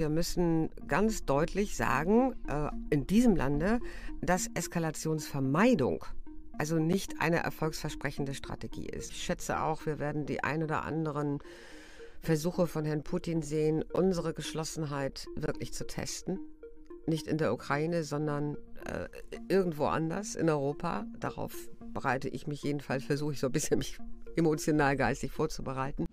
Wir müssen ganz deutlich sagen, in diesem Lande, dass Eskalationsvermeidung also nicht eine erfolgsversprechende Strategie ist. Ich schätze auch, wir werden die ein oder anderen Versuche von Herrn Putin sehen, unsere Geschlossenheit wirklich zu testen. Nicht in der Ukraine, sondern irgendwo anders in Europa. Darauf bereite ich mich jedenfalls, versuche ich so ein bisschen mich emotional geistig vorzubereiten.